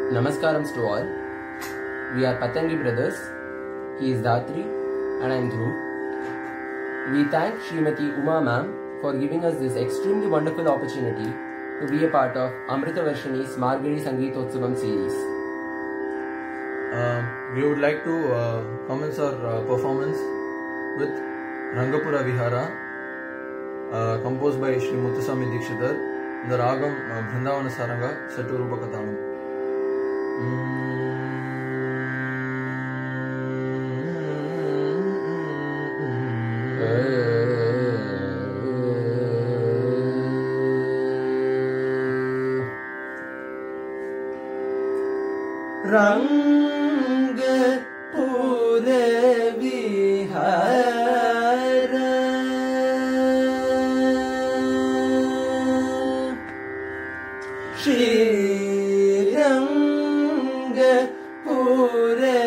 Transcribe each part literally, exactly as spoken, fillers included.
Namaskarams to all. We are Pathangi brothers. He is Dhatri and I am Dhruv. We thank Srimati Uma ma'am for giving us this extremely wonderful opportunity to be a part of Amrita Varshini's Margazhi Sangeethothsavam series. Uh, we would like to uh, commence our uh, performance with Rangapura Vihara, uh, composed by Shri Muthuswami Dikshitar, in the Ragam uh, Vrindavana Saranga, set to Rupakatalam. Rangapura Vihara, Shri Rangapura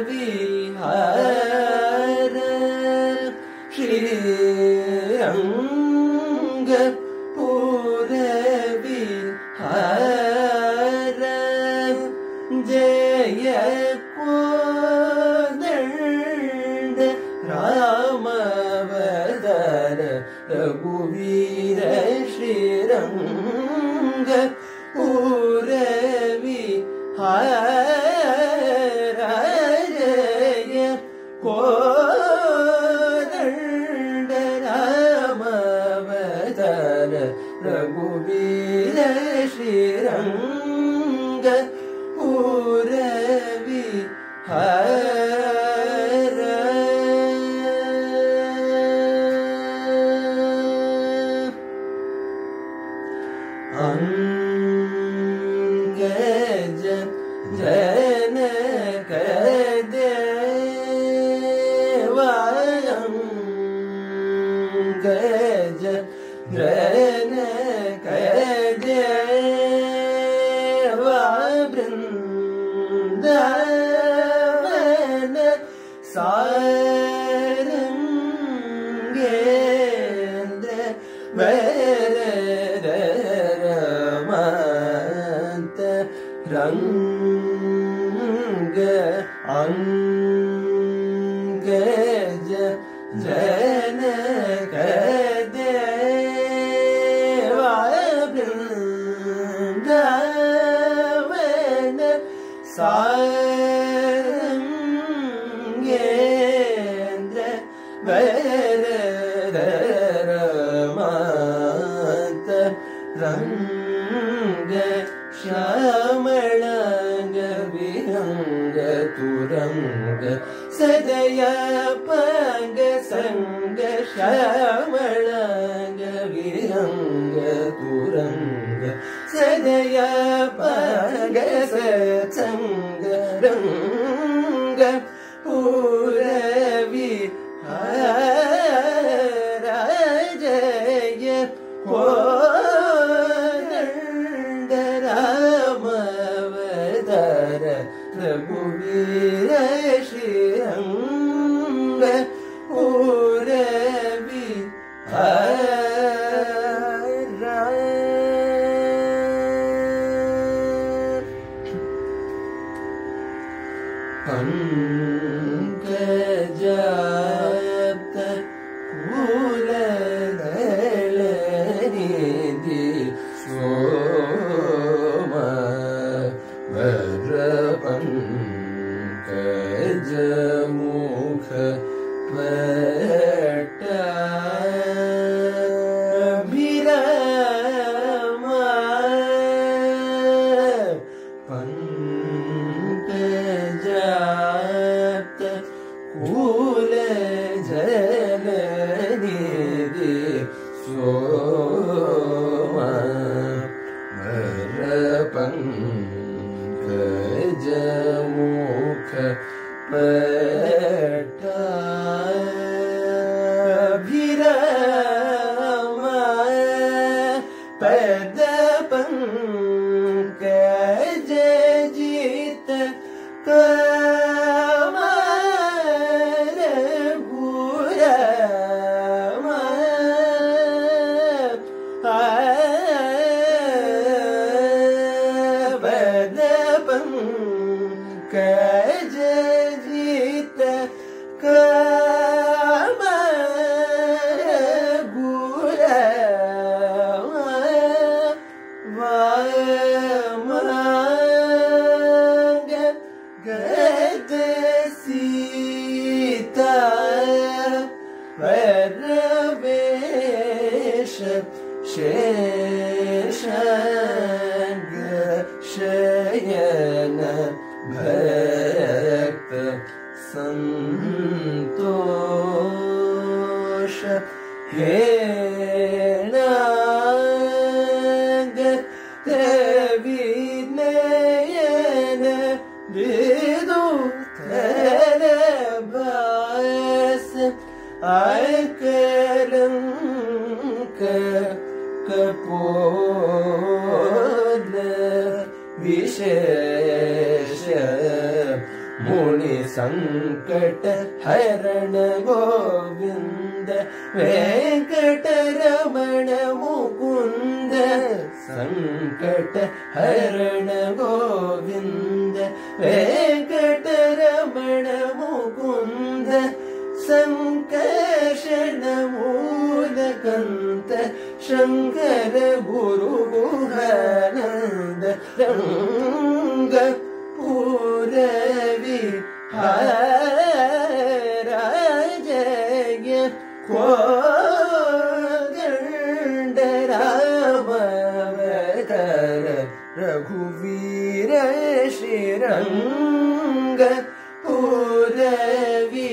Vihara, Shri Rangapura Vihara, Jaya Kodanda Ramavadara Raghuvira Shri Rangapura Vihara, Jaya Kodanda Ramavadara Raghuvira Shri Rangapura Vihara, Angaja Janaka Deva, Angaja Janaka Deva, Vrindavana Sarangendra Vararamanta Ranga Angaja Janaka Deva, Vrindavana Sarangendra Vararamanta Ranga Shyamalanga Vihanga Turanga Sadaya Panga Sanga Shyamalanga Vihanga Turanga Sadaya Panga Satsanga Ranga Pura Vihara, Jaya Kodanda Ramavadara Raghuvira Shri Rangapura Vihara. Pankajapta Kuladhalanidhi Soma Varapankajamukha Pattabhirama, Pankajapta Kuladhalanidhi Soma Varapankajamukha Pattabhirama, Padapankajajita Kamaragurama, Padapankajajita पंकजजित कमल वामंग गद सीता परवेश शेषांग शयन भक्त संतोष हे नाग विनयन विदु तरबास अकलंक कपोल विशेष मुनि संकट हरण गोविंद वेंकटरमण मुकुंद संकट हरण गोविंद वेंकटरमण मुकुंद संकर्षण मूलकंत शंकर गुरु गुहानंद रंग पूरवी हराजय कोदंड रामवकर रघुवीर श्रीरंग पूरवी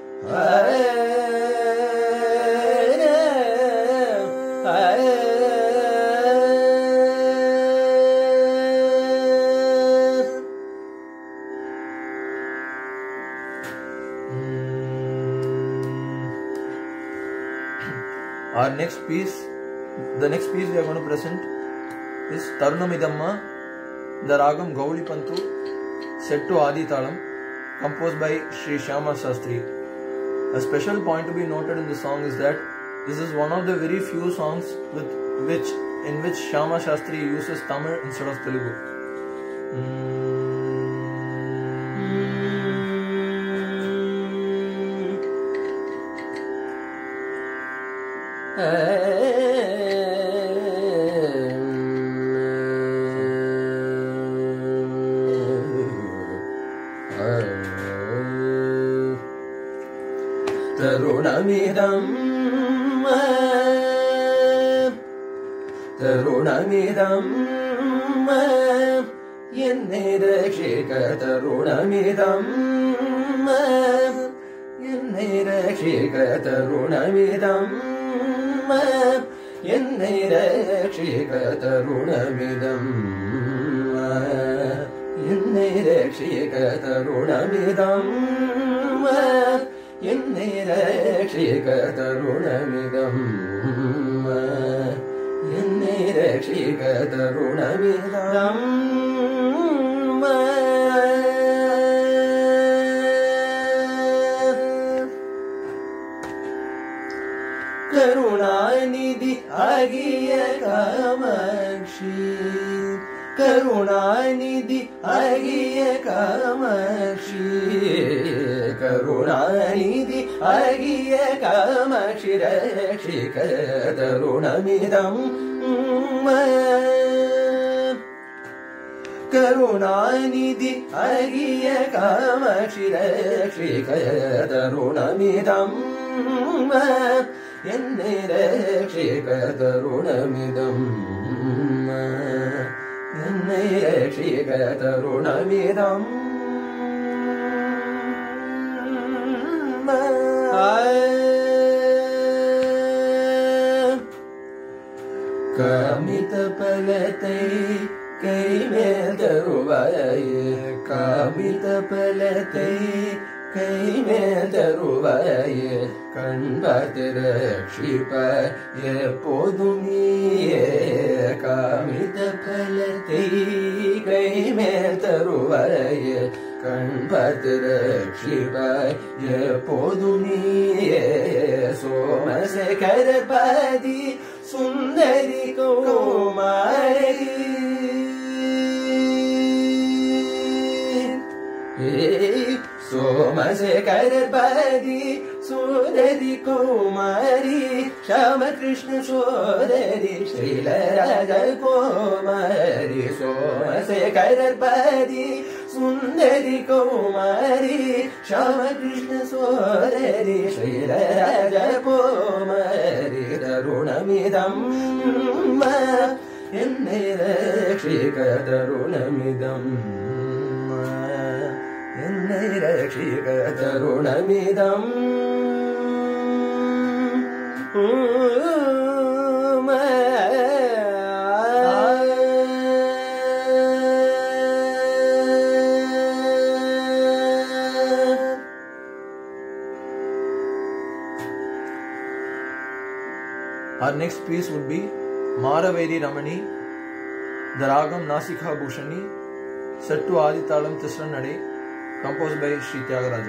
Our next piece, the next piece we are going to present is Tarunamidamma, the Ragam Gauli Pantu, set to Adi Talam, composed by Sri Shyama Shastri. A special point to be noted in the song is that this is one of the very few songs with which in which Shyama Shastri uses Tamil instead of Telugu. Mm. Tarunamidam Tarunamidam Yenne Rakshika Tarunamidam Yenne Rakshika Tarunamidam Yenne Rakshika Tarunamidam Yenne Rakshika Tarunamidam Yenne Rakshika Tarunamidam Yenne Rakshika Tarunamidam Karunanidhi Agiya Kamakshi Karunanidhi Agiya Kamakshi Karunanidhi Agiya Kamakshi Rakshika Tarunamidam Karunanidhi Agiya Kamakshi Rakshika Tarunamidam Yenne Rakshika Tarunamidam Yenne Rakshika Tarunamidam Kamita Palatai Kaimel Taruvaye Kamita Palatai Kaimel Taruvaye Kanbate Rakshipa Yepodumiye Kamita Palatai Kaimel Taruvaye Kanbate Rakshipa Yepodumiye Somase Karpadi Sundari Kumari सोमशेखरपदी सुरदि Kumari Shyam Krishna सोदरी श्रीलराजकुमारी सोमशेखरपदी Sundari Kumari Shyam Krishna सोदरी श्रीलराजकुमारी तरुणमिदं एन्नै रक्षिक तरुणमिदम् एन्नै रक्षिक तरुणमिदम् Our next piece would be Maraveri Ramani, the Ragam Nasikha Bhushani, set to Aditalam Tisra Nade, composed by Sri Tyagaraja.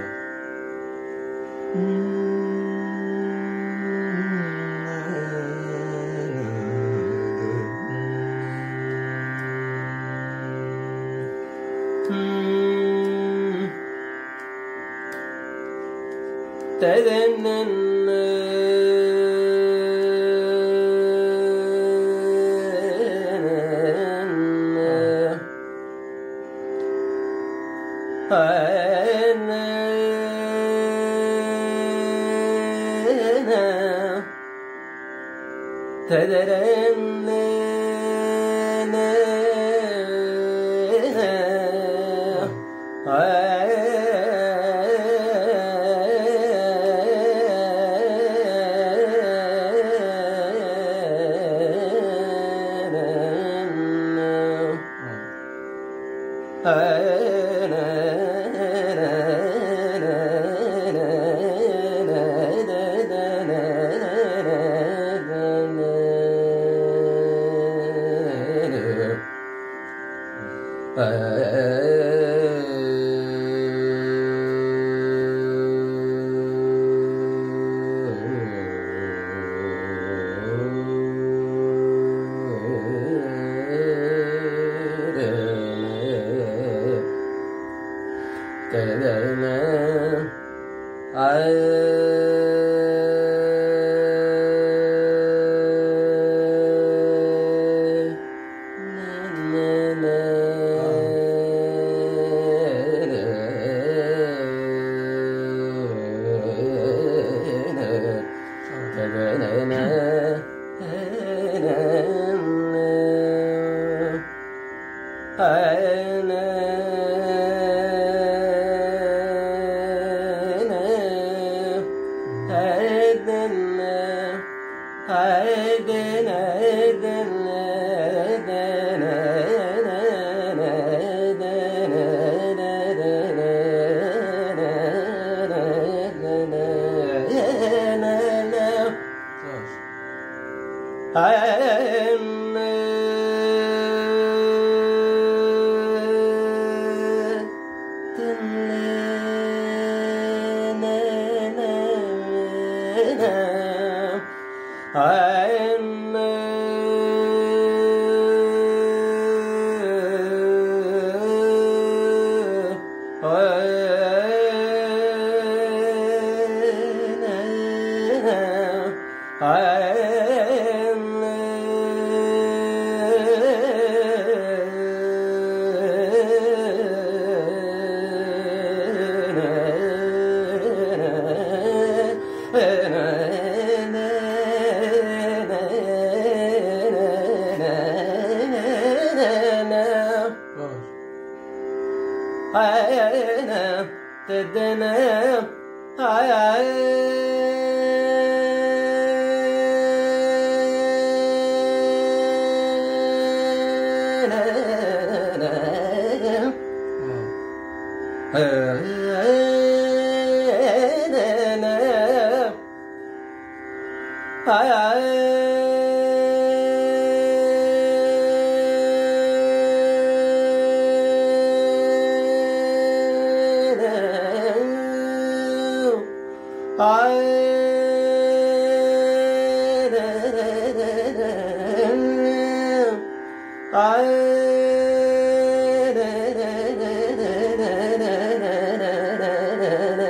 I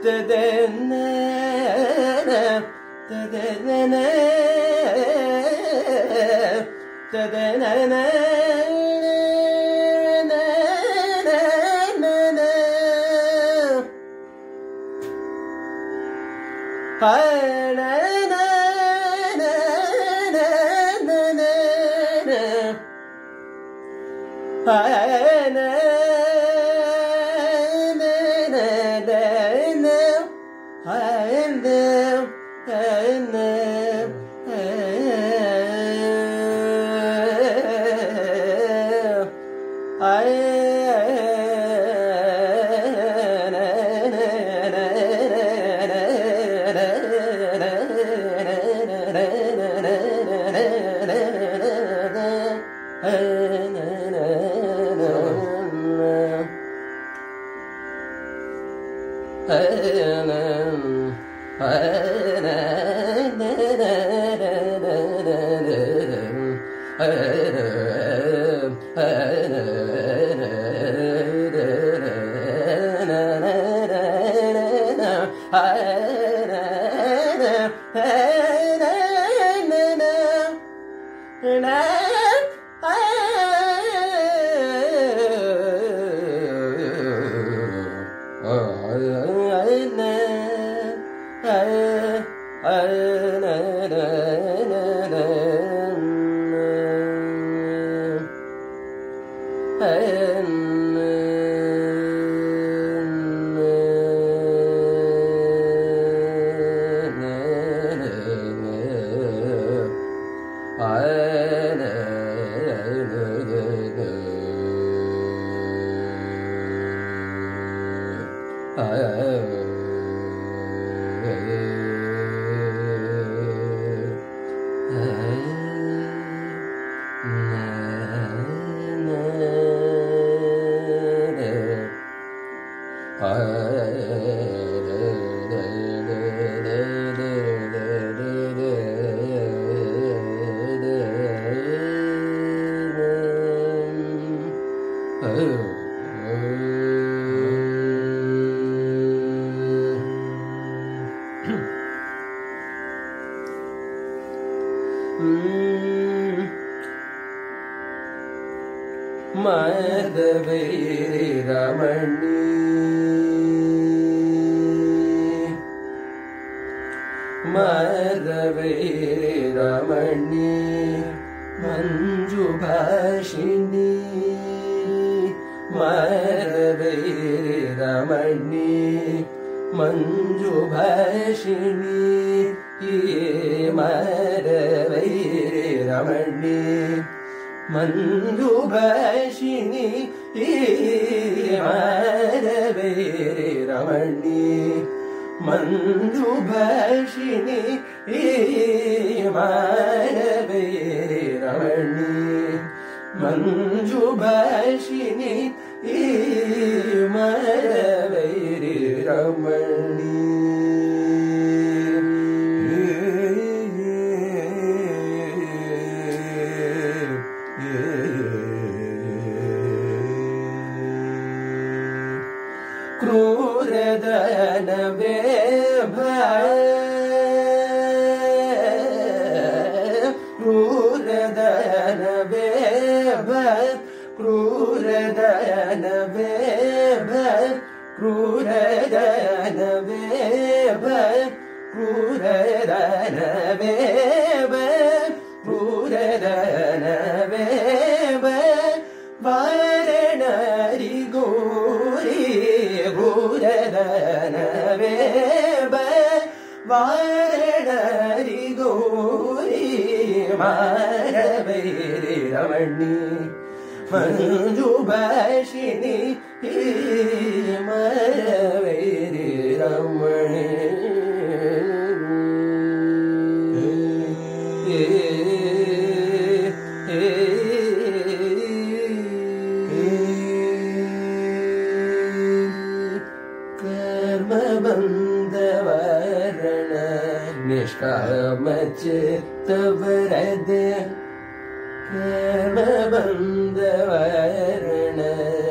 कर्मबन्धवरण निष्कामचित्तवरद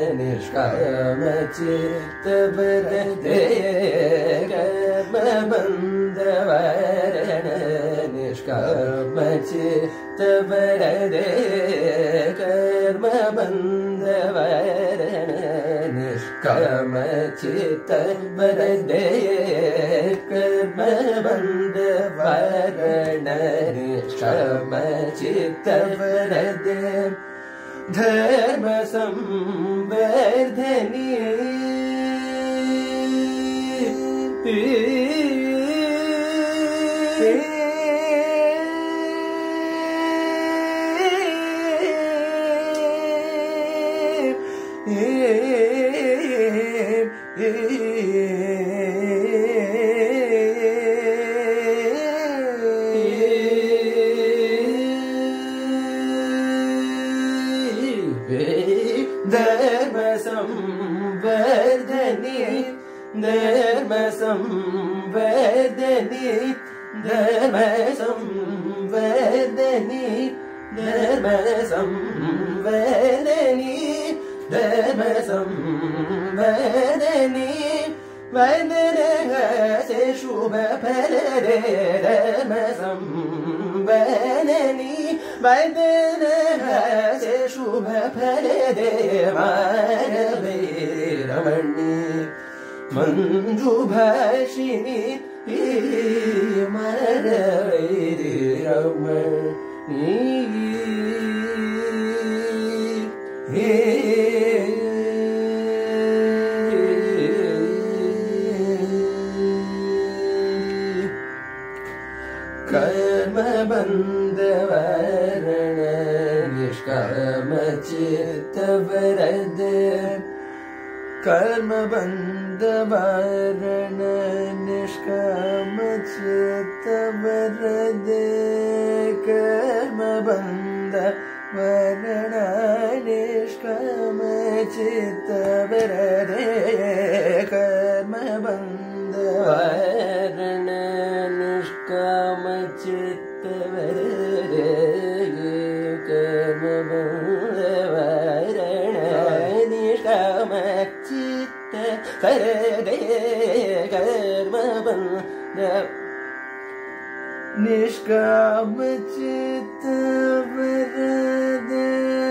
निष्काम चित्त वरदे कर्म बंध वरण निष्काम चित्त वरदे कर्म बंध वरण निष्काम चित्त वरदे कर्म बंध वरण निष्काम चित्त वरदे धर्म संवर्धनी धर्म संवर्धनी धर्म संवर्धनी धर्म संवर्धनी धर्म संवर्धनी धर्म संवर्धनी वंदन से शुभ फल दे धर्म संवर्धनी वंदन से शुभ फल दे मानवे रमणी मंजु भाषिणी मानवे रमणी कर्म बंध वरण निष्काम चित्त वरद कर्म बंध वरण निष्काम चित्त वरद कर्म बंध वरण निष्काम चित्त वरद कर्म बंध वरण निष्काम चित्त वरदे कर्म बंध वरण निष्काम चित्त वरदे कर्म बंध निष्काम चित्त वरदे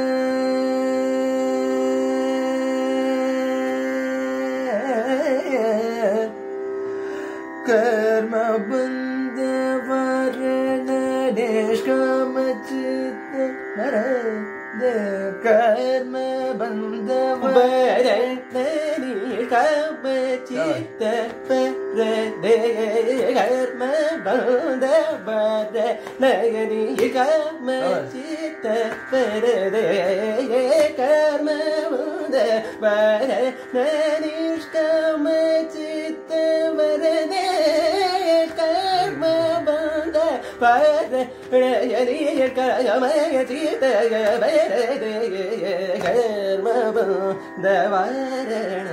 कर्म बंध वरण निष्काम चित्त वरदे कर्म बंध वरण निष्काम चित्त वरदे कर्म बंध वरण निष्काम चित्त वरदे कर्म बंध वरण निष्काम चित्त वरदे कर्म बंध वरण निष्काम चित्त वरदे कर्म बंध वरण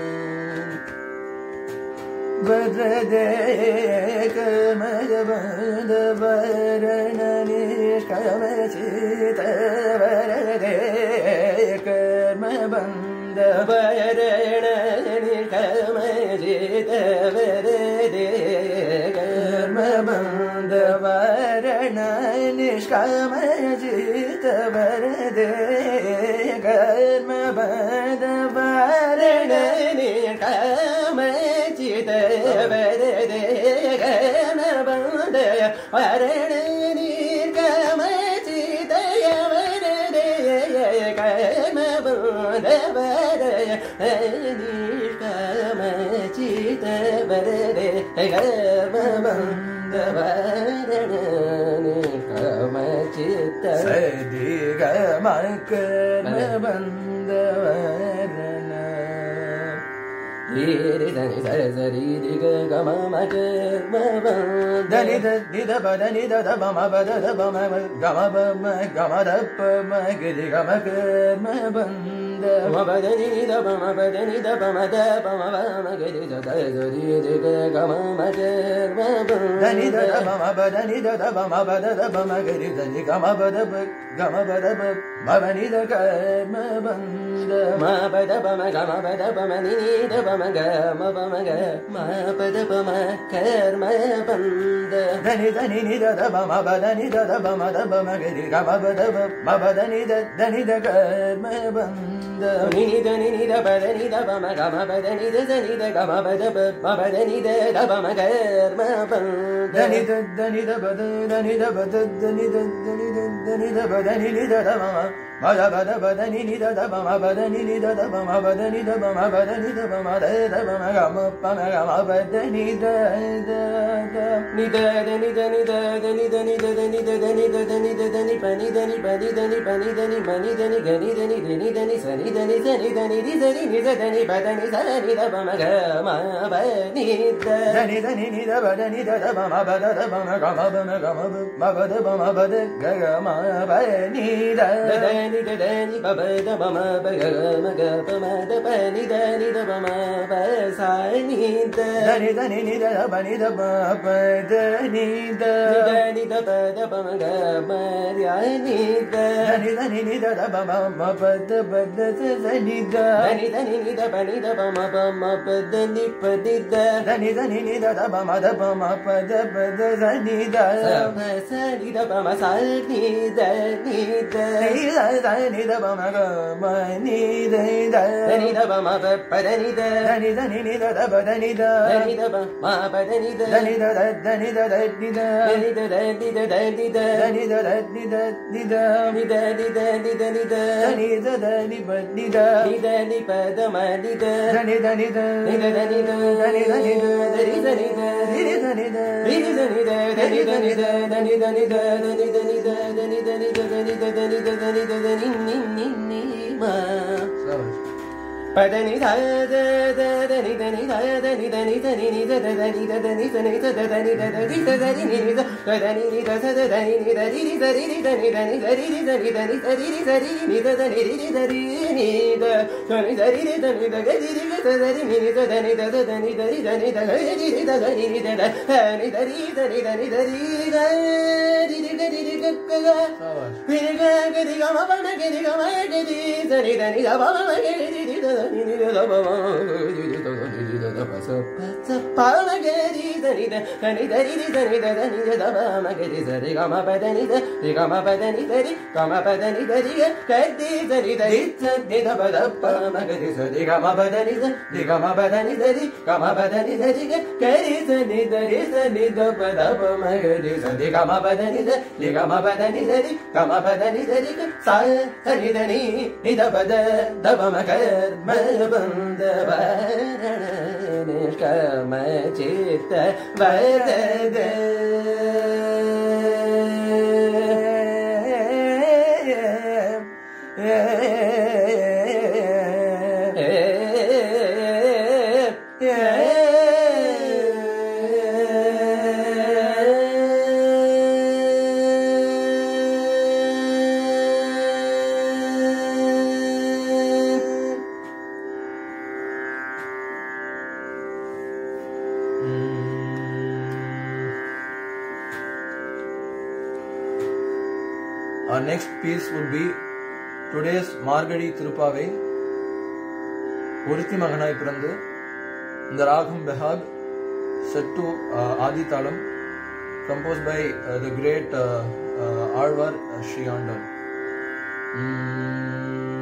वरदे कर्म बंध वरण निष्काम चित्त वरदे कर्म बंध वरण निष्काम चित्त वरदे कर्म बंध वरण निष्काम चित्त वरदे कर्म बंध वरण निष्काम चित्त वरदे कर्म बंध वरण निष्काम चित्त वरदे कर्म बंध वरण निष्काम चित्त वरदे कर्म बंध वरण निष्काम चित्त सदि गम कर्म बंध वरण रे धनि ध सरि रि ग ग म म कर्म बंध धनि ध नि ध प ध नि ध ध प म प ध ध प म ग म प म ग म ध प म ग रि ग म कर्म बंध म प ध नि ध प म प ध नि ध प म ध प म प म ग रि ध ध सरि रि ग ग म म कर्म बंध धनि ध ध प म प ध नि ध ध प म प ध ध प म ग रि ध नि ग म प ध प ग म प ध प म प नि ध कर्म बंध ma pada pama gama pada pama ni ni da pama gama pama ga ma pada pama karma banda dani dani ni da da pama pada ni da da pama da pama ga ni gama pada ma pada ni da dani da karma banda ni ni da ni ni da pada ni da pama gama pada ni da ni da gama pada ma pada ni da da pama karma banda dani da dani da pada dani da pada dani da dani da dani da pada ni ni da da pama Bada bada bada ni ni da da ba ma bada ni ni da da ba ma bada ni da ba ma bada ni da ba ma da da ba ma ga ma pa ma ga ma bada ni da da da ni da da ni da ni da da ni da ni da da ni da da ni da da ni da da ni pa ni da ni pa ni da ni pa ni da ni pa ni da ni ga ni da ni da ni da ni sa ni da ni sa ni da ni di sa ni ni sa da ni pa da ni sa da ni da ba ma ga ma ba ni da da ni da ni ni da ba da ni da da ba ma ba da da ba ma ga ma ba ma ga ma ba ma ba da ba ma ba da ga ga ma ba ni da ni da da ni ba ba da ba ma ba ga ma ga ba ma da ba ni da ni da ba ma ba sa ni da da ni da ni ni da da ba ni da ba ba da ni da ni da ni da ba da ba ma ga ma ya ni da da ni da ni ni da da ba ma ma ba da ba da da ni da da ni da ni ni da ba ni da ba ma ba ma ba da ni pa ni da da ni da ni ni da da ba ma da ba ma pa da ba da ni da sa ma sa ni da ba ma sa ni da ni da ni da da ni da ba ma ga ma ni da da da ni da ba ma ba pa da ni da da ni da ni ni da da ba da ni da da ni da ba ma pa da ni da da ni da da da ni da da ni da da ni da da ni da da ni da da ni da da ni da ni da ni da ni da ni da ni da da ni da da ni ba ni da ni da ni pa da ma ni da da ni da ni da ni da da ni da da ni da ni da da ni da ni da ni da ni da ni da ni da da ni da ni da da ni da ni da da ni da ni da da ni da ni da da ni da da ni da da ni da da ni ni ni ni ma pa da ni da da da da ni da ni da da ni da ni da ni ni da da da ni da da ni da ni da da da ni da da ni da da ni ni da da da ni ni da da da ni ni da ri ri da ri ri da ni da ni da ri ri da ni da ni da ri ri da ri ni da da ni ri ri da ri ni da da ni da ri ri da ni da ga ri ri da da ri ni ni da da ni da da ni da ri da ni da ga ri ri da ga ni ni da da ni da ri da ni da ni da ri ga ri ri ga ri ri ga ga ri ri ga ga ri ga ma ba ma ga ri ga ma ga ri da ni da ni da ba ma ga ri ri da ni ni da ba ma ri ri da ni ri da da pa sa pa sa pa ma ga ri da ni da da ni da ri ri da ni da da ni da ba ma ga ri sa ri ga ma pa da ni da ri ga ma pa da ni da ri ga ma pa da ni da ri ga ka ri da ni da ri da ni da ba da pa ma ga ri sa ri ga ma pa da ni da ri ga ma pa da ni da ri ga ma pa da ni da ri ga ka ri sa ni da ri sa ni da pa da pa ma ga ri sa ri ga ma pa da ni da ri ga ma pa da ni da ri ga ma pa da ni da ri ga sa sa ni da ni ni da pa da da pa ma ga ma banda ba niškama čita vadada Our next piece would be today's Margazhi Tirupavai, Uruthi Maganai Pirandu, in the Ragam Behag, set to uh, Adi Talam, composed by uh, the great uh, uh, Alvar uh, Sri Andal. Mm.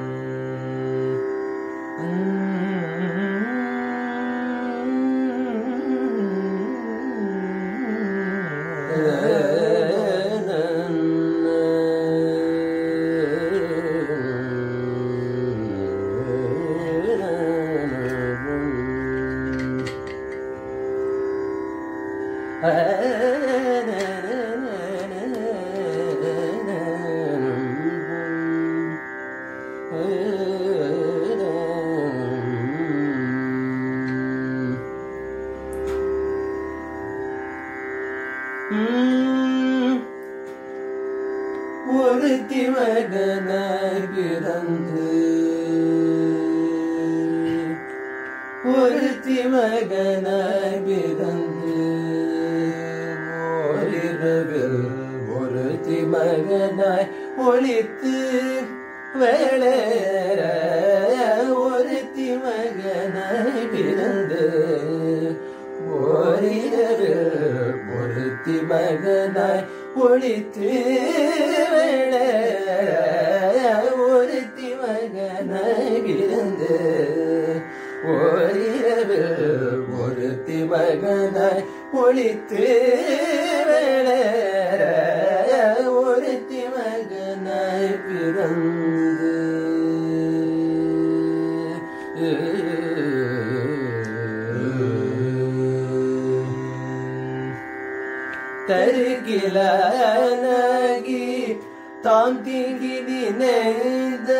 ஒருத்தி மகனாய் பிறந்து ஒருத்தி மகனாய் பிறந்து ஓரிரவில் ஒருத்தி மகனாய் ஒளித்து வளர ஒருத்தி மகனாய் பிறந்து ஓரிரவில் ஒருத்தி மகனாய் ஒளித்து ஒருத்தி மகனாய் பிறந்து ஓரிரவில் ஒருத்தி மகனாய் ஒளித்து ஒருத்தி மகனாய் பிறந்து தருகிலானாகி தாம் தீங்கி நினைந்த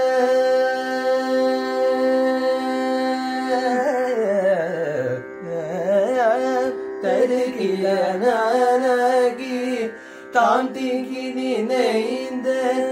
தருகிலானாகி தாம் தீங்கி நினைந்த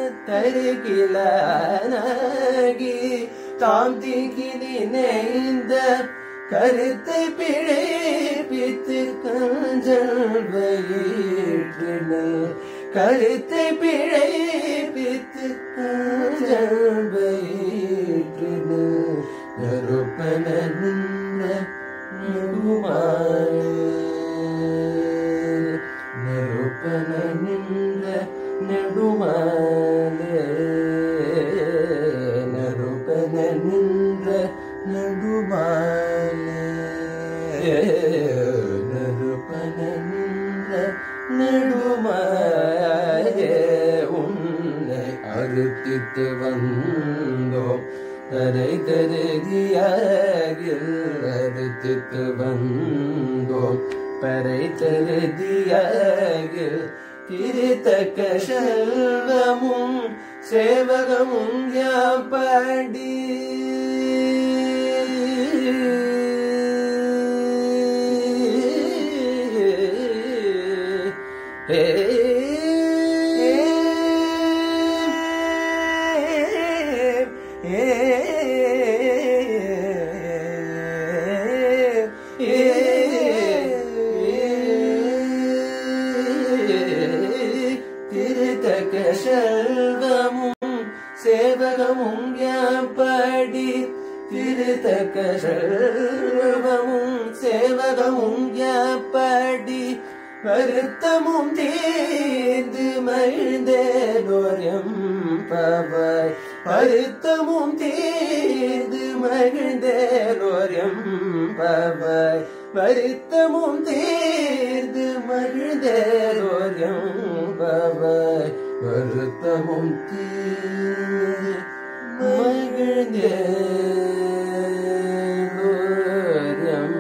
தருகிலானாகி தாம் தீங்கி நினைந்த கருத்தை பிழைப்பித்து கஞ்சல் வயிற்றினல் கருத்தை பிழைப்பித்து கஞ்சல் வயிற்றினல் நறுப்பன நின்ற நெடுமாலே நறுப்பன நின்ற நெடுமாலே நறுப்பன நின்ற நடுமாலே நறுப்பன நின்ற நடுமாலே உன்னை அறுத்தித்து வந்தோம் தரை தருதியாகில் அறுத்தித்து வந்தோம் பறை தருதியாகில் திருத்தக்க செல்வமும் சேவகமும் யாப்படி திருத்தக்க செல்வமும் சேவகமும் யாப்படி திருத்தக்க செல்வமும் சேவகமும் யாப்படி வருத்தமும் தீர்ந்து மகிழ்ந்தேலோரியம் பவாய் வருத்தமும் தீர்ந்து மகிழ்ந்தேலோரியம் பவாய் வருத்தமும் தீர்ந்து மகிழ்ந்தேலோரியம் பவாய் வருத்தமும் தீர்ந்து மகிழ்ந்தேலோரியம்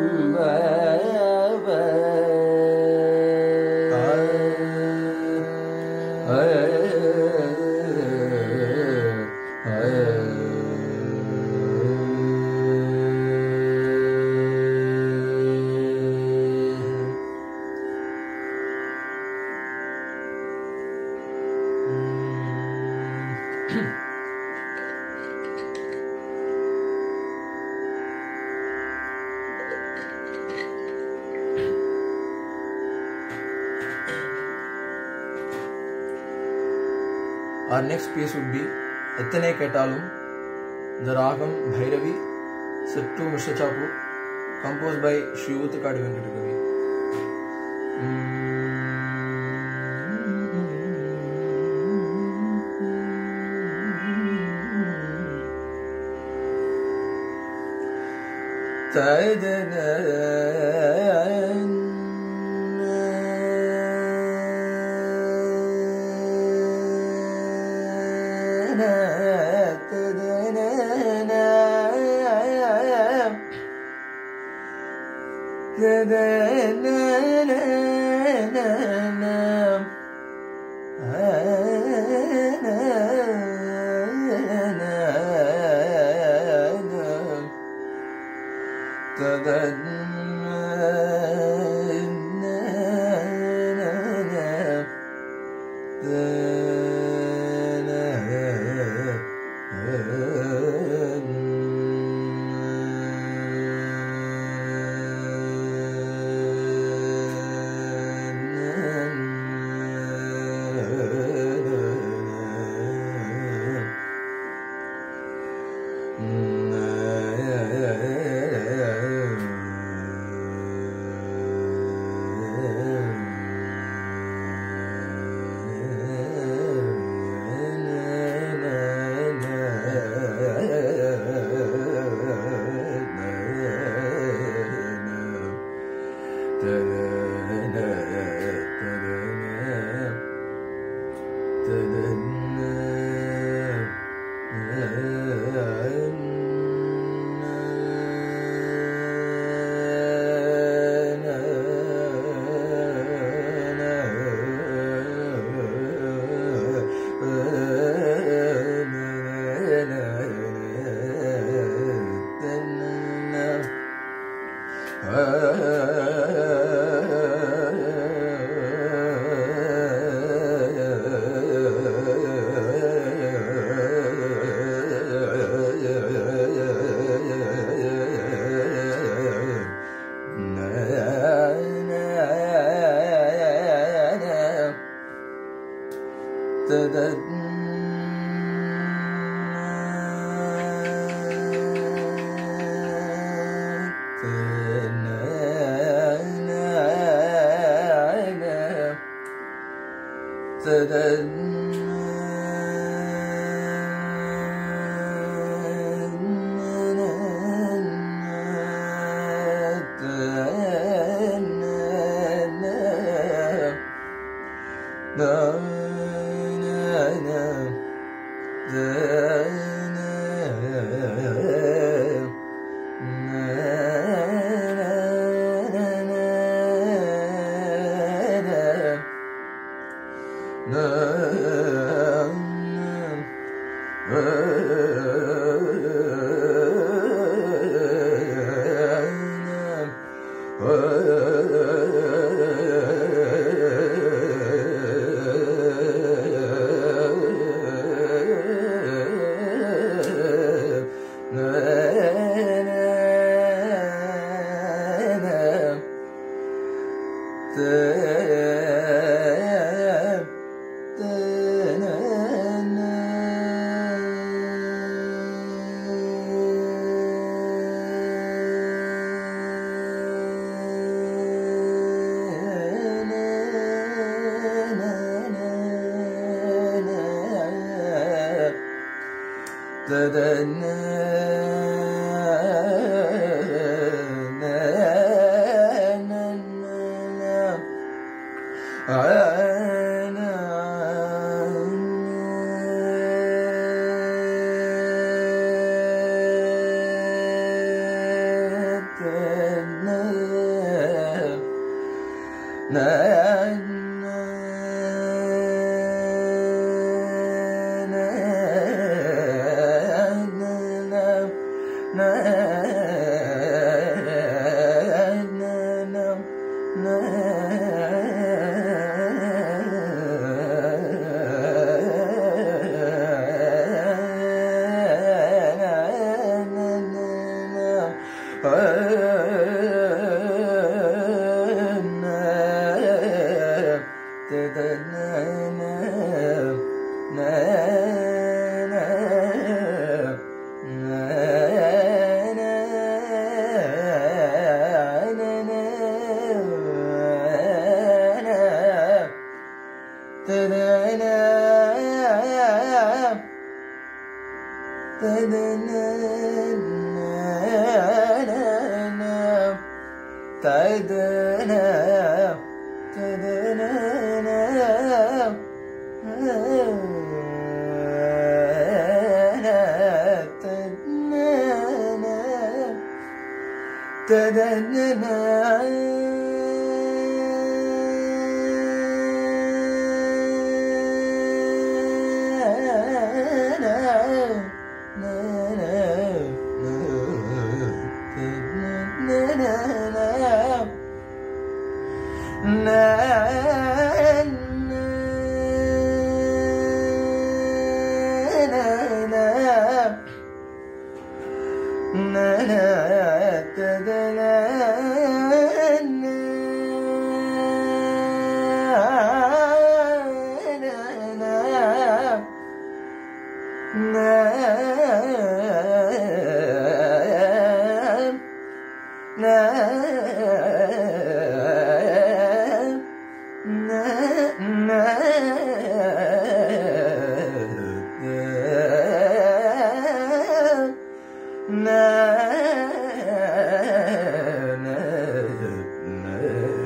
Our next piece would be Ethane Ketalum, the Ragam Bhairavi, set to Mister Chapu, composed by Shri Uttakadi Venkatakavi. na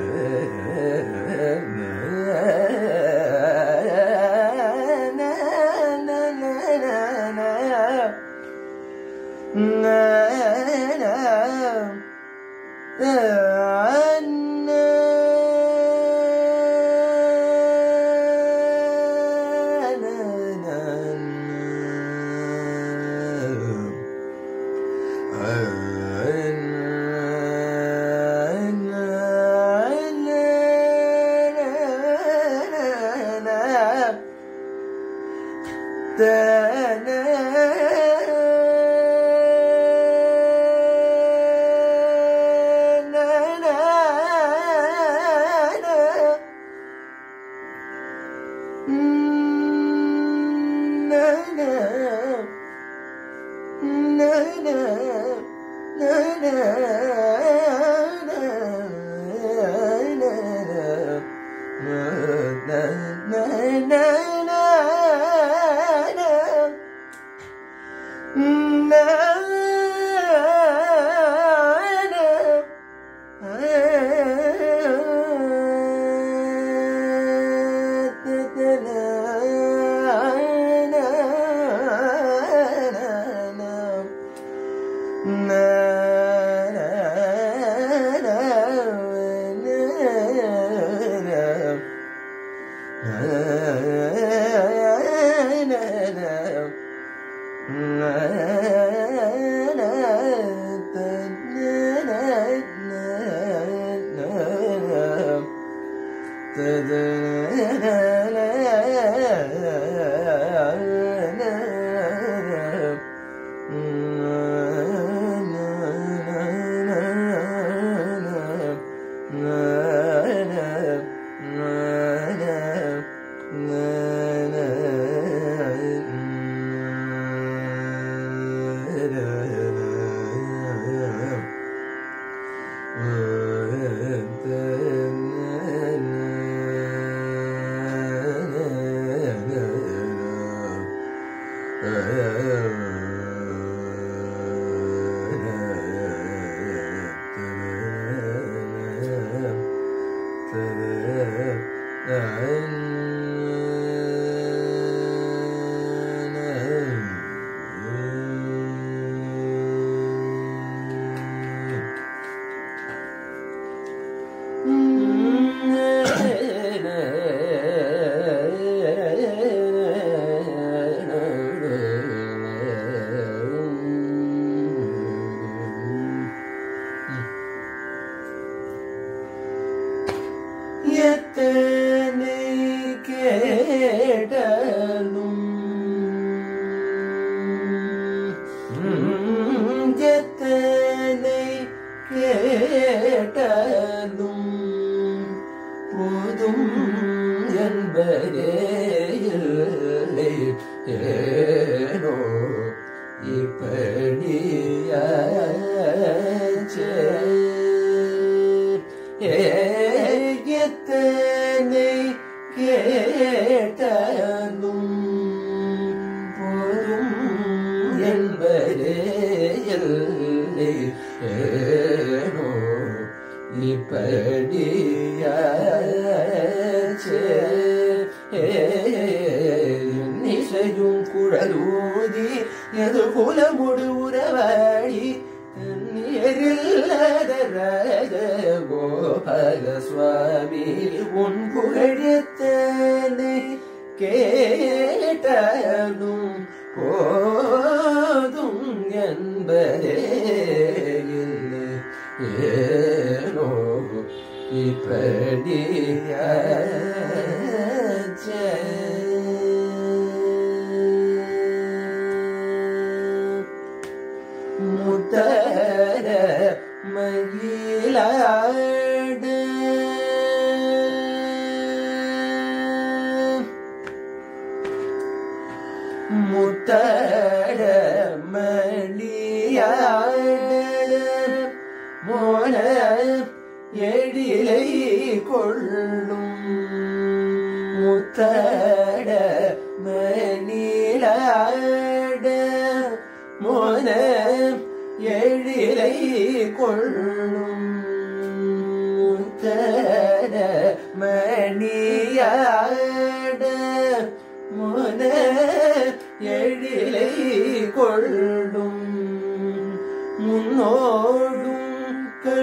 முன்னோடும் கள்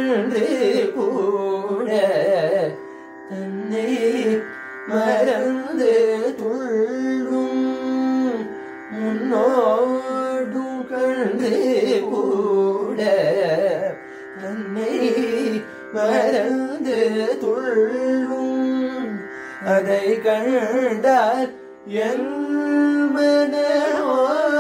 கண்டு கூட தன்னை மறந்து துள்ளும் முன்னோடும் கண்டு கூட தன்னை மறந்து துள்ளும் அதை கண்டால் என் மனமோ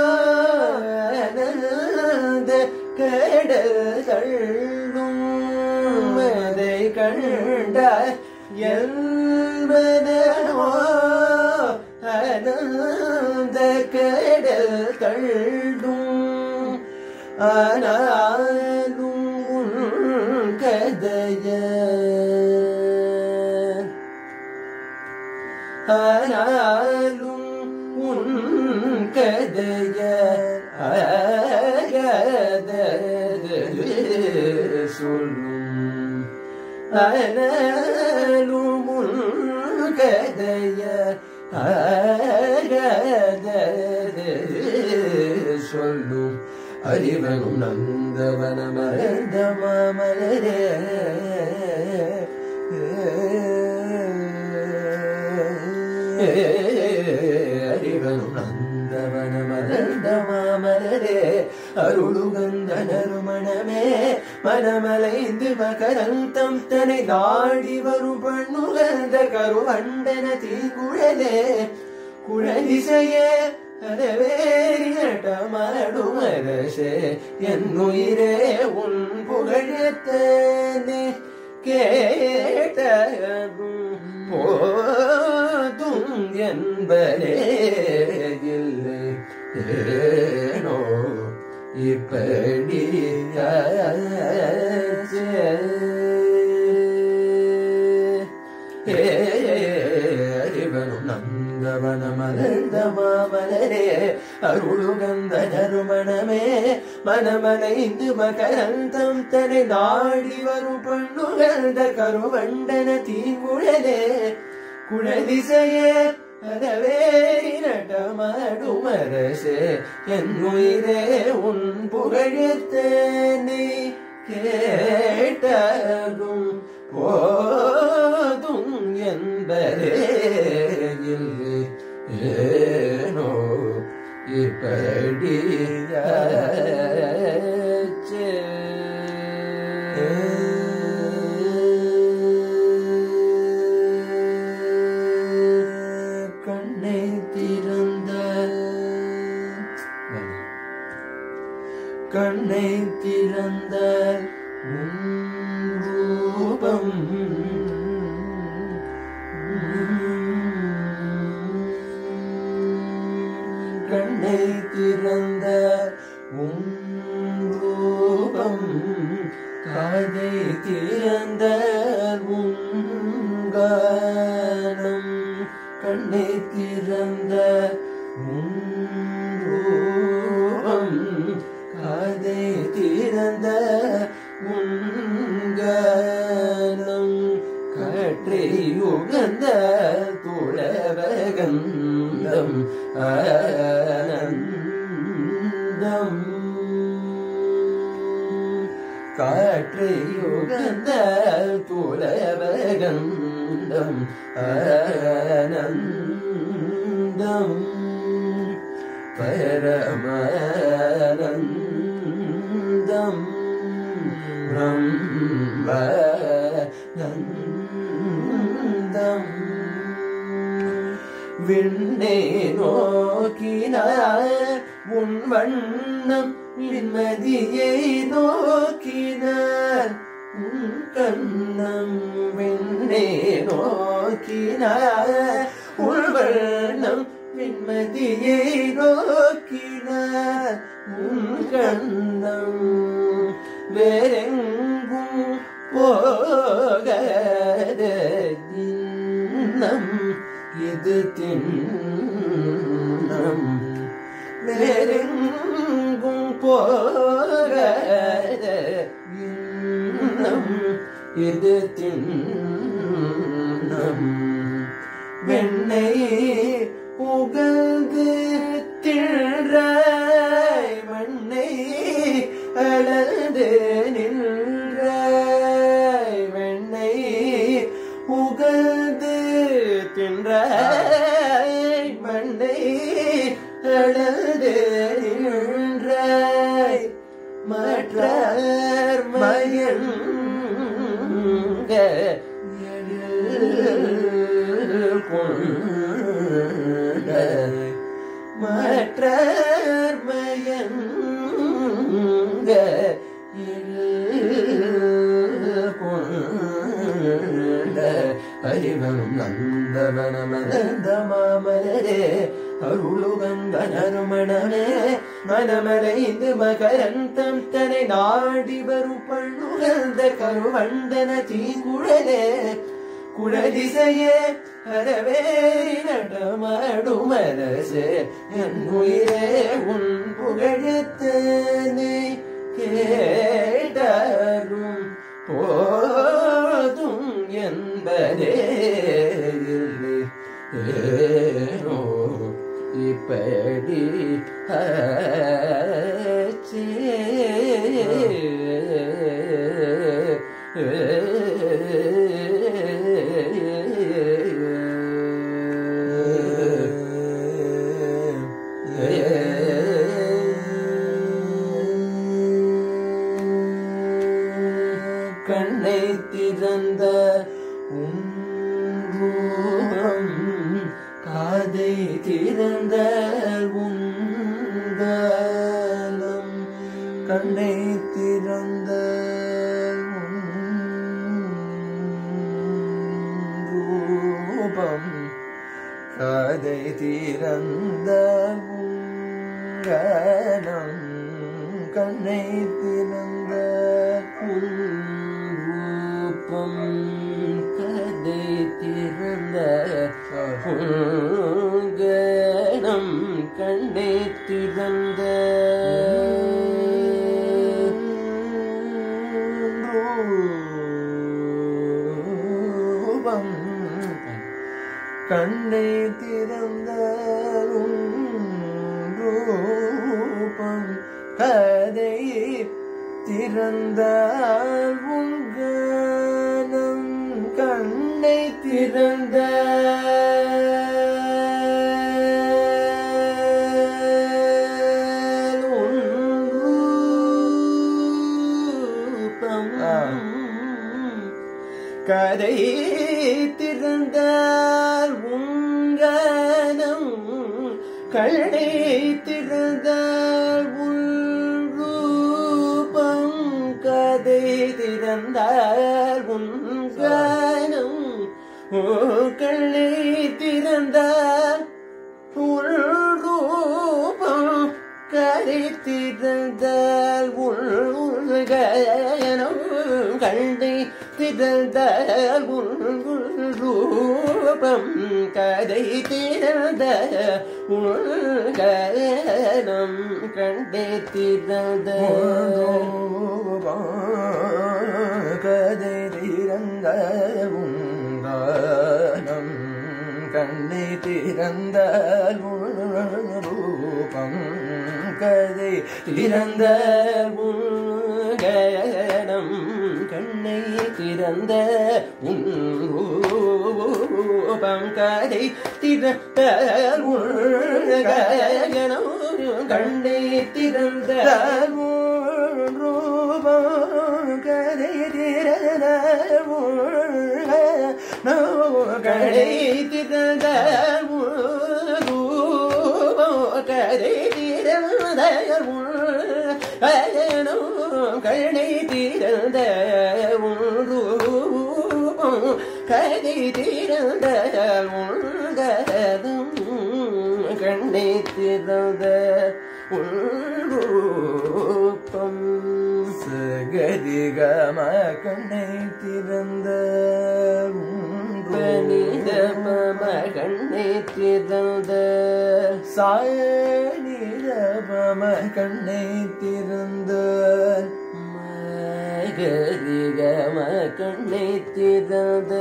ஆனந்த கடல் தள்ளும் அதை கண்டால் என் மனமோ ஆனந்த கடல் தள்ளும் ஆனாலும் உன் கதைய ஆனாலும் உன் கதைய ஆகதது சொல்லும் ஆனாலும் உன் கதைய ஆகதது சொல்லும் அறிவனும் நந்தவன மலர்ந்த மாமலரே அறிவனும் நந்தவன மலர்ந்த மாமலரே அருளுகந்த நறுமணமே மனமலைந்து மகரந்தம் தனை நாடி வரும் பண்ணுகந்த கருவண்டன தீங்குழலே குழலிசையே அறவேறி நட்டமடுமரசே என்னுயிரே உன் புகழத்தனே கேட்டதும் போதும் என்பதே இல்லை ஏனோ இப்படி அறிவனும் நந்தவன மலர்ந்த மாமலரே அருளுகந்த நறுமணமே மனமலைந்து மகரந்தம் தனை நாடி வரும் பண்ணுகந்த கருவண்டன தீங்குழலே குழலிசையே அறவேறி நட்டமடுமரசே என்னுயிரே உன் புகழத்தனை கேட்டதும் போதும் என்பதே இல்லை ஏனோ இப்படி கண்ணை திறந்த கண்ணை திறந்த ரூபம் கண்ணை திறந்த உன் ரூபம் காதை திறந்த உன் கானம் கண்ணை திறந்த உன் ரூபம் காதை திறந்த உன் கானம் கற்றை உகந்த துளவகந்தம் ஆனந்தம் காற்றை உகந்த துளவகந்தம் ஆனந்தம் பரமானந்தம் பிரம்மானந்தம் விண்ணை நோக்கினார் உன் வண்ணம் விண்மதியை நோக்கினார் உன் கண்ணம் விண்ணை நோக்கினார் உன் வண்ணம் விண்மதியை நோக்கினார் உன் கண்ணம் வேறெங்கும் போகாத இன்னம் இது திண்ணம் வேறெங்கும் போகாத இன்னம் இது திண்ணம் வெண்ணை உகந்து தின்றாய் மண்ணை அளந்து நின்றாய் கொண்ட மற்றமயங்க கொண்ட அறிவம் நந்தவனமனந்த மாமலரே அருளுகந்தனருமணமே மனமறைந்து மகரந்தம் தனை நாடி வரும் பண்ணுகந்த கருவண்டன தீங்குழலே குழதிசையே அறவேறி நடமாடும் மனசே என் உயிரே உன் புகழத்தனை கேட்டாரும் போதும் என்பதே ஏனோ இப்படி ஆச்சே கண்ணை திறந்த உன்றும் காதை திறந்த உந்தலம் கண்ணை திறந்த உன்றுபம் காதை திறந்த உங்கலம் கண்ணை திறந்த உன்றுபம் கதை திறந்த உங்கலம் கண்ணை திறந்த ரூபம் கண்ணை திறந்த ரூபம் கதை திறந்த உங்கலம் கண்ணை திறந்த கதை திறந்தால் உங்கனம் கண்ணை திறந்தால் உள்ரூபம் கதை திறந்தால் உங்கனம் கண்ணை திறந்தால் உள்ரூபம் கதை திறந்தால் உள்கனம் கண்ணை திறந்தால் உள்ரூபம் கதை திறந்த உள்கனம் கண்ணை திறந்த கதை திறந்த உங்கனம் கண்ணை திறந்த உள்ரூபம் கதை திறந்த உள்கனம் கண்ணை திறந்த உள்ரூபம் கதை திறந்த உள்கனம் கண்ணை திறந்த உள்ரூபம் கதை திறந்த உள்கனம் கண்ணை திறந்த உள்ரூபம் கதை திறந்த உள்கனம் கண்ணை திறந்த உள்ரூபம் கதை திறந்த உள்கனம் கண்ணை திறந்த உள்ரூபம் சகதிகம கண்ணை திறந்த நிதபம கண்ணை திறந்த சாநிதபம கண்ணை திறந்த மகரிகம கண்ணை திறந்த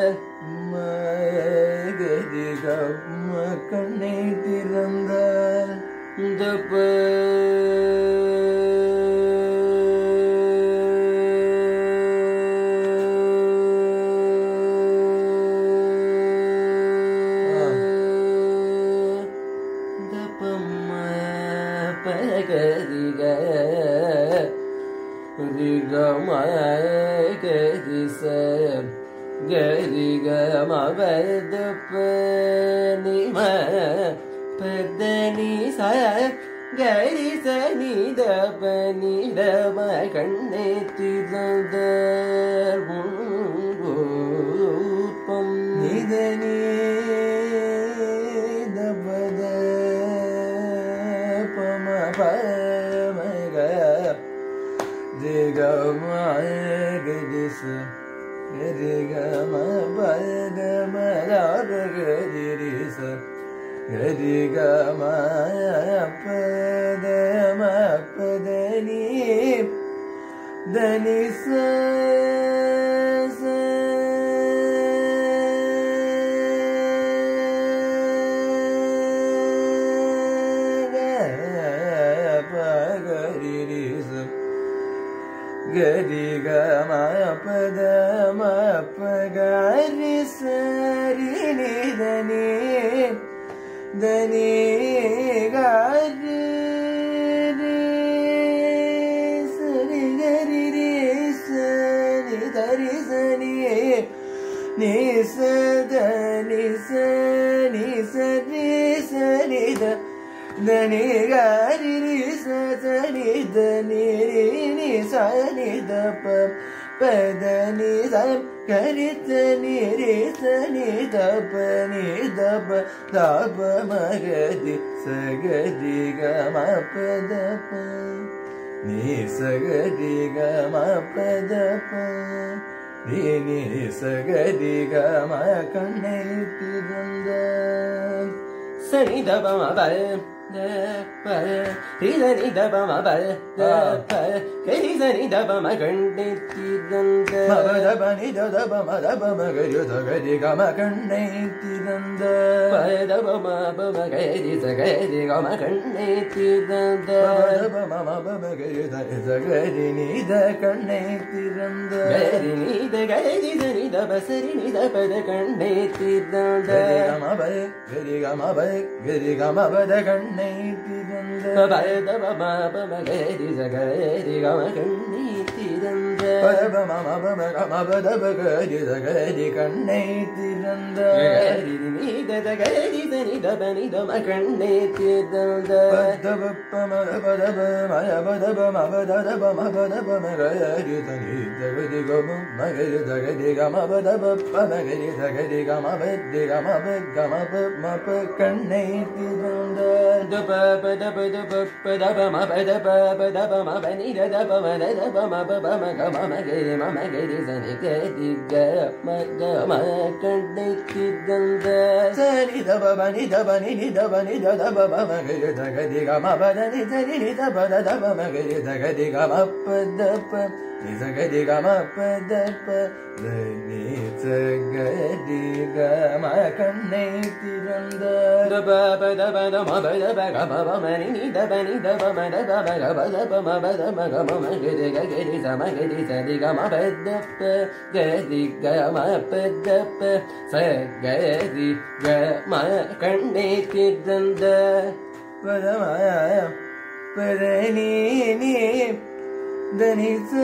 மகரிகம கண்ணை திறந்த தப ரிகம கரிக gari sa gari ga ma pa da pa ni ma pa da ni sa gari sa ni da pa ni da ma kanne tirandar rupam ni da ni da pa da pa ma pa ma ga di ga ma gari sa gari ga ma pa da ma da gari ri sa gari ga ma pa da ma pa da ni da ni sa sa ga pa gari ri sa gari ga ma pa da ma pa gari sa ri ni da ni da ni ga ri ri sa ri ga ri ri sa ni da ri sa ni ni sa da ni sa ni sa ri sa ni da da ni ga ri ri sa sa ni da ni ri ni sa ni da pa pa da ni sa ga ri sa ni ri sa ni da pa ni da pa da pa ma ga di sa ga di ga ma pa da pa ni sa ga di ga ma pa da pa ni ni sa ga di ga ma kanne tirandar sa ni da pa ma pa da pa ri da ni da pa ma pa da pa ga ri sa ni da pa ma kanne tirandar ma pa da pa ni da da pa ma da pa ma ga ri sa ga di ga ma kanne tirandar pa da pa ma pa ma ga ri sa ga di ga ma kanne tirandar pa da pa ma ma pa ma ga ri sa sa ga ri ni da kanne tirandar ga ri ni da ga ri sa ni da pa sa ri ni da pa da kanne tirandar ga ri ga ma pa ga ri ga ma pa ga ri ga ma pa da kanne tirandar pa da pa ma pa ma ga ri sa ga ri ga ma kanne tirandar pa da pa ma ma pa ma ga ma pa da pa ga ri sa ga ri kanne tirandar ga ri ni da da ga ri sa ni da pa ni da ma kanne tirandar pa da pa ma da pa da pa ma ya pa da pa ma pa da da pa ma pa da pa ma ga ri sa ni da ga ri ga ma ma ga ri da ga ri ga ma pa da pa pa ma ga ri sa ga ri ga ma pa ri ga ma pa ga ma pa ma pa kanne tirandar da pa pa da pa da pa pa da pa ma pa da pa pa da pa ma pa ni da da pa ma da da pa ma pa pa ma ga ma ma ga ri ma ma ga ri sa ni ga ri ga ma ga ma kanne tirandar sa ni da pa pa ni da pa ni ni da pa ni da da pa pa ma ga ri sa ga ri ga ma pa da ni da ni ni da pa da da pa ma ga ri sa ga ri ga ma pa da pa ni sa ga ri ga ma pa da pa da ni sa ga ri ga ma kanne tirandar da pa pa da pa da ma pa da pa ga pa pa ma ni ni da pa ni da pa ma da pa ma ga pa da pa ma pa da ma ga ma ma ga ri ga ga ri sa ma ga ri sa ri ga ma pa da pa ga ri ga ma pa da pa sa ga ri ga ma kanne tirandar pa da ma pa da ni ni da ni sa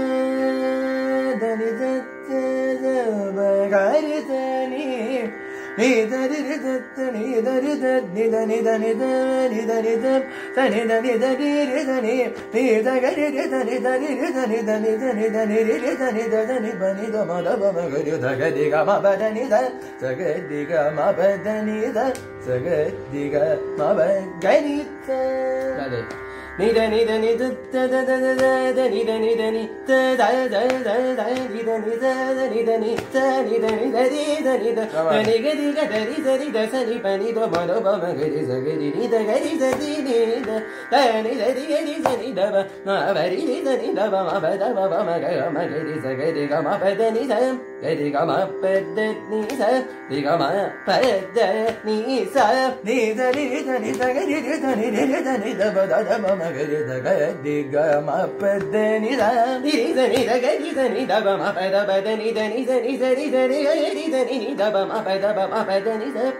da ni da da ba ga ri sa ni ni da ri ri da da ni da ri da ni da ni da ni da ni da ni da sa ni da ni da ri ri da ni ni da ga ri ri da ni da ri ri da ni da ni da ni da ni ri ri da ni da da ni pa ni da ma da pa ma ga ri da ga ri ga ma pa da ni da sa ga ri ga ma pa da ni da sa ga ri ga ma pa ga ri sa ni da ni da ni da da da da da da ni da ni da ni da da da da da ni da ni da da ni da ni da ni da ni da ri da ni da da ni ga ri ga da ri sa ri da sa ni pa ni da ma da pa ma ga ri sa ga ri ni da ga ri sa ri ni da da ni da ri ga ri sa ni da ba ma ba ri ni da ni da ba ma ba da ba ba ma ga ma ga ri sa ga ri ga ma pa da ni sa ga ri ga ma pa da ni sa ri ga ma pa da ni sa ni da ri da ni da ga ri da ni ri da ni da ba da da ma ma ga ri da ga ri ga ma pa da ni da ni ri da ni da ga ri da ni da ba ma pa da ba da ni da ni da ni da ri da ri ga ri da ni ni da ba ma pa da ba ma pa da ni sa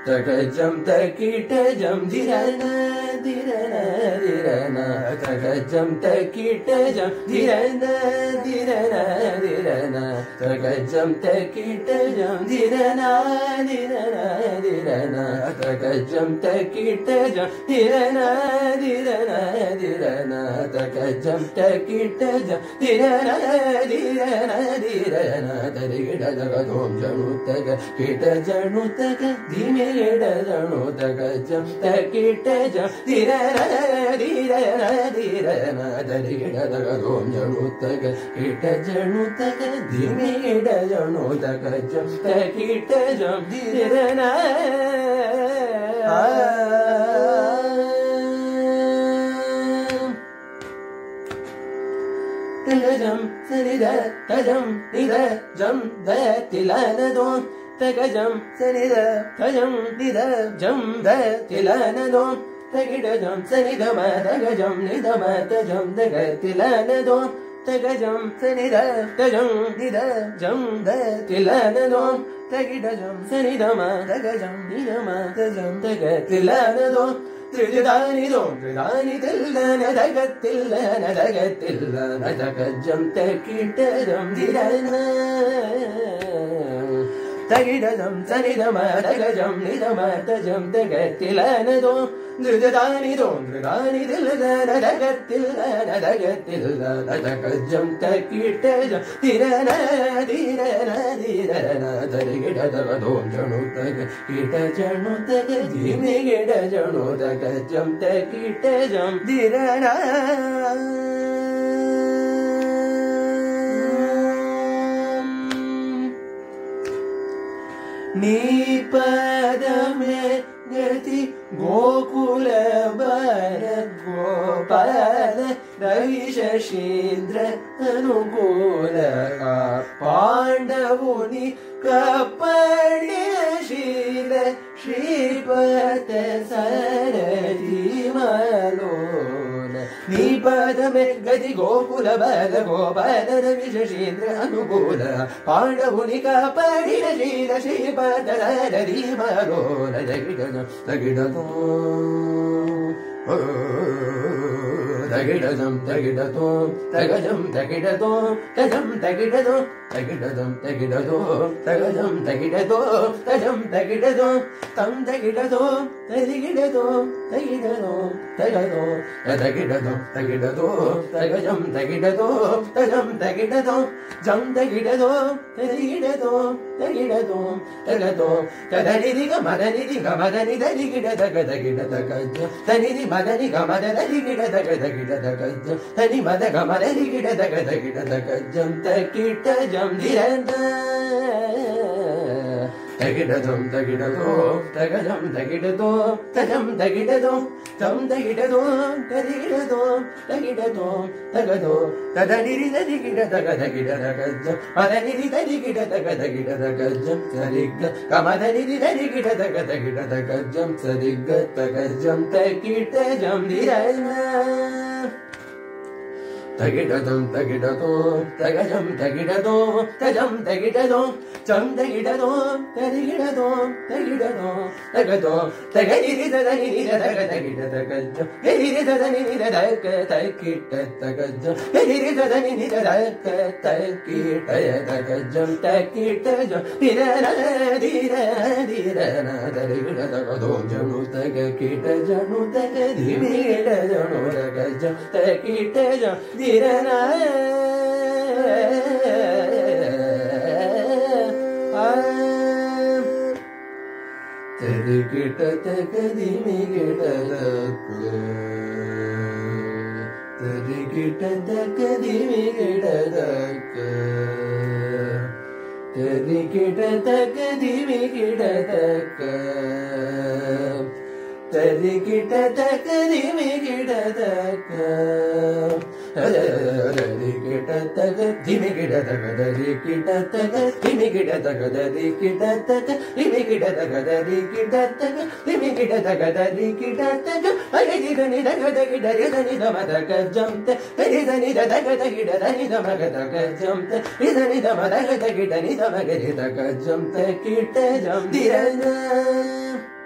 takajam takitajam dhirana dhirana dhirana takajam takitajam dhirana dhirana dhirana takajam takitajam dhirana dhirana dhirana takajam takitajam dhirana dhirana dhirana takajam takitajam dhirana dhirana dhirana tarigida jagadom janutaga kita janutaga dhimegida janutaga jam takitajam dhirana dhirana dhirana tarigida jagadom janutaga kita janutaga dhimegida janutaga jam takitajam dhirana Takajam sanida tajam nida jam da tilana don takajam sanida tajam nida jam da tilana don takidajam sanida ma takajam nida ma tajam da tilana don takajam sanida tajam nida jam da tilana don takidajam sanida ma takajam nida ma tajam da tilana don Tridani don, tridani tillana, dagatillana, dagatillana, takajam takitajam dhirana. Takidajam sanidama, takajam nidama, tajam dagatilana don. Tridani don, tridani tillana, dagatillana, dagatillana, takajam takitajam dhirana, dhirana, dhirana. Tarigida jagadom janutaga, kita janutaga, dhimegida janutaga, jam takitajam dhirana. Nipadame gati gokula bharat gopala ravi shashindra anukula pandavuni kapadiya shila shripata sarati malona Nipadame gati gokula bhala gopala ravi shashindra anukula pandavuni kapadiya shila shripata sarati malona Tagidajam tagidatom tagajam tagidatom tajam tagidatom tagidajam tagidatom tagajam tagidatom tajam tagidatom tam tagidatom tagidatom tagidatom tagidatom tagidatom tagidatom tagajam tagidatom tajam tagidatom jam tagidatom tagidatom tagidatom tagatom tadani gamadani gamadani tagida tagadagida tagajam tani madani gamadani gida tagadagida Tani mada gamada digida daga daga daga jam takita jam dhirana Tagida jam tagida do taga jam tagida do tajam tagida do jam tagida do tagida do tagida do taga do tadani digida daga daga daga jam madani digida daga daga daga jam sariga gamadani digida daga daga daga jam sariga taga jam takita jam dhirana Tagidadum, tagidadum, tagajam, tagidadum, tajam, tagidadum, jam, tagidadum, tagidadum, tagidadum, tagadum, tagadida, tagadida, tagadida, tagadum, tagadida, tagadida, tagadida, tagadum, tagadida, tagadida, tagadida, tagadum, tagadida, dhirana, dhirana, dhirana, tagadida, tagadum, janu, tagadida, janu, tagadida, janu, tagadum, tagadida, janu, dhirana Tarigita tagadimigita dakku Tarigita tagadimigita dakku Tarigita tagadimigita dakku Tarigita tagadimigita dakku Tarigita tagadimigita dakku Tarigita tagadimigita dakku Tarigita tagadimigita dakku Tarigita tagadimigita dakku Tarigita tagadimigita dakku Tarigita tagadimigita dakku Tarigita tagadimigita dakku Tarigita tagadimigita dakku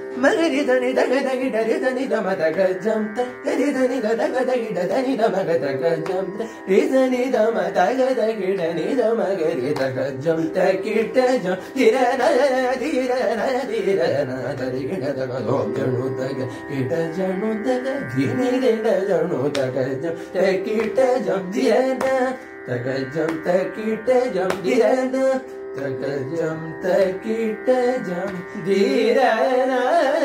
Magari dani daga dagi dari dani dama daga jamta gari dani daga dagi dani dama daga jamta rizani dama daga dagi dani dama gari daga jamta kita jam dirana dirana dirana dari kita daga janu daga kita janu daga dini dina janu daga jamta kita jam dirana daga jamta kita jam dirana daga jamta kita jam dirana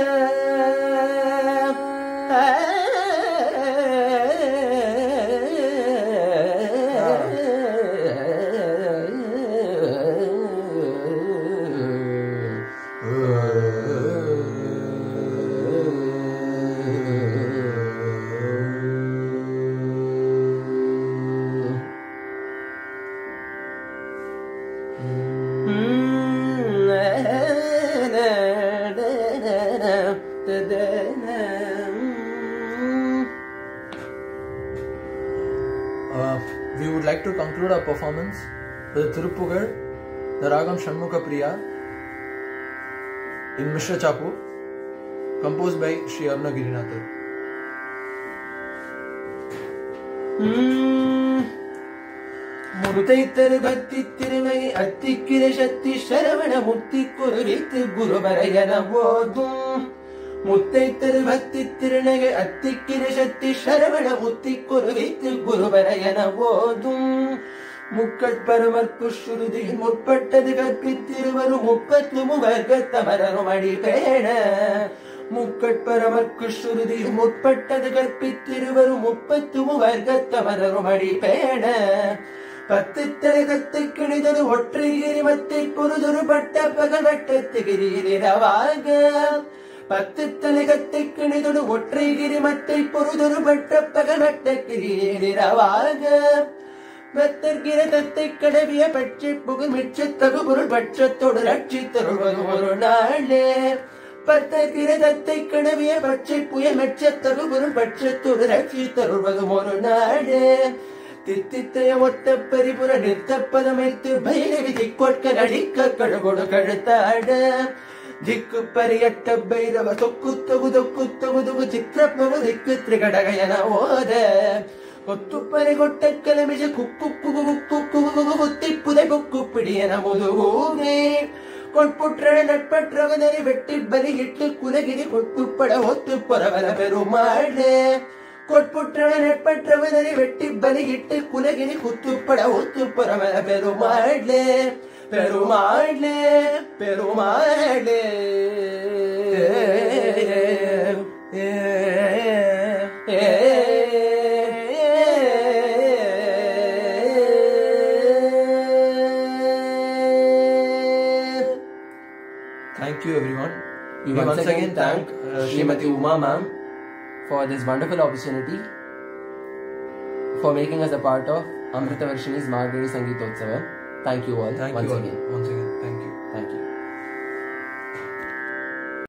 Uh, we would like to conclude our performance with Thirupugal, the Ragam Shanmukha Priya in Mishra Chapu, composed by Sri Aruna Girinathar. முருதைத்தரு பக்தி திருமை அத்திக்கிர சக்தி சரவண முத்தி குருவித்து குருபரையன போதும் முத்தைத்தரு பக்தி திருநகை அத்திக்கிர சக்தி சரவண முத்தி குருவித்து குருபரையன போதும் முக்கட்பருமற்கு சுருதியில் முற்பட்டது கற்பித்திருவரும் முப்பத்து முவர்க்கத்தமரரும் அடிபேண முக்கட்பரமற்கு சுருதியில் முற்பட்டது கற்பித்திருவரும் முப்பத்து முவர்க்கத்தமரரும் அடிபேண பத்து தரகத்தை கிணிதொரு ஒற்றை கிரிமத்தை பொருதொரு பட்ட பகல் வட்டத்து கிரீரவாக பத்து தலகத்தை கிணிதொரு ஒற்றை கிரிமத்தை பொருதொரு பட்ட பகல் வட்ட கிரீரவாக பத்தர்கிற தத்தை கடவிய பட்சை புகழ் மிச்ச தகு பொருள் பட்சத்தோடு ரட்சி தருவது ஒரு நாளே பத்தர்கிற தத்தை கடவிய பட்சை புய மெச்ச தகு பொருள் பட்சத்தோடு ரட்சி தருவது ஒரு நாளே தித்தித்தைய ஒத்த பரிபுர நிறுத்த பதமைத்து பைரவி திக்கொட்க நடிக்க கழுகொடு கழுத்தாட திக்கு பரியட்ட பைரவ தொக்கு தொகு தொக்கு தொகு தொகு சித்திரப்பகு திக்கு திரிகடகயன ஓத கொத்து பறி கொட்ட கிளமிஷ குக்கு குகு குக்கு குகு குத்தி புதை புக்கு பிடியன முதுகூனே கொட்புற்ற நட்பற்றவனரை வெட்டி பலியிட்டு குலகிரி கொட்டுப்பட ஒத்து பரவல பெருமாளே கொட்புற்றவ நட்பற்றவனரை வெட்டி பலியிட்டு குலகிரி குத்துப்பட ஒத்து பரவல பெருமாளே பெருமாளே பெருமாளே Thank you everyone. We once, once again thank uh, Srimati Uma ma'am for this wonderful opportunity, for making us a part of Amrita Varshini's Margazhi Sangeethothsavam. Thank you all Thank once you all again. once again.